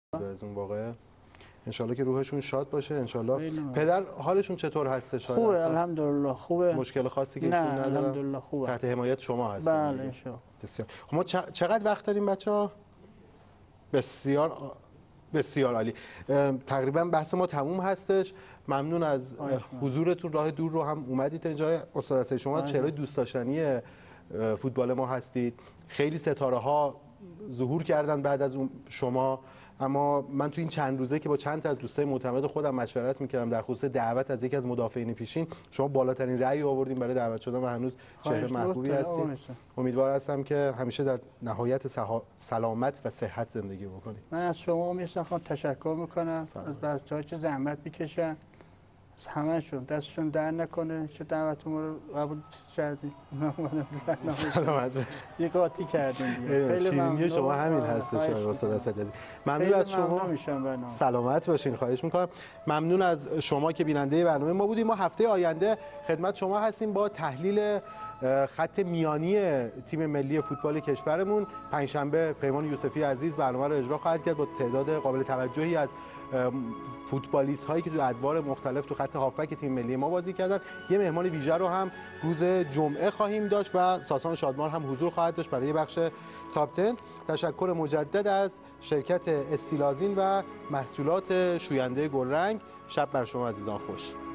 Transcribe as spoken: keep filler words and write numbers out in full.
از اون واقعه. انشالله که روحشون شاد باشه. انشالله. پدر حالشون چطور هستش؟ خوبه الحمدلله خوبه. مشکل خاصی که نه ایشون ندارن؟ الحمدلله خوبه. تحت حمایت شما هستن؟ بله انشالله. بسیار. ما چقدر وقت داریم بچه‌ها؟ بسیار بسیار عالی. تقریبا بحث ما تموم هستش. ممنون از حضورتون. راه دور رو هم اومدید اینجا. استاد حسینی شما چهره دوست داشتنی فوتبال ما هستید. خیلی ستاره ها ظهور کردن بعد از اون شما، اما من تو این چند روزه که با چند تا از دوستای معتمد خودم مشورت میکردم در خصوص دعوت از یکی از مدافعین پیشین، شما بالاترین رأی آوردین برای دعوت شدن و هنوز چهره محبوبی هستید. امیدوار هستم که همیشه در نهایت سلامت و صحت زندگی بکنید. من از شما میخوام تشکر میکنم از بچه‌ها که زحمت میکشن، از همه‌شون دستشون در نکنه که دعوت ما رو قبول کردین. سلامت باشید. یه قاطی کردین دیگه. خیلی ممنون. شما همین هستش استاد اسدی. ممنون از شما. سلامت باشین. خواهش میکنم. ممنون از شما که بیننده برنامه ما بودیم. ما هفته آینده خدمت شما هستیم با تحلیل خط میانی تیم ملی فوتبال کشورمون. پنجشنبه پیمان یوسفی عزیز برنامه رو اجرا خواهد کرد با تعداد قابل توجهی از فوتبالیست هایی که تو ادوار مختلف تو خط هافبک تیم ملی ما بازی کردن. یه مهمان ویژه رو هم روز جمعه خواهیم داشت و ساسان شادمان هم حضور خواهد داشت برای بخش تاپ ده. تشکر مجدد از شرکت استیلازین و محصولات شوینده گلرنگ. شب بر شما عزیزان خوش.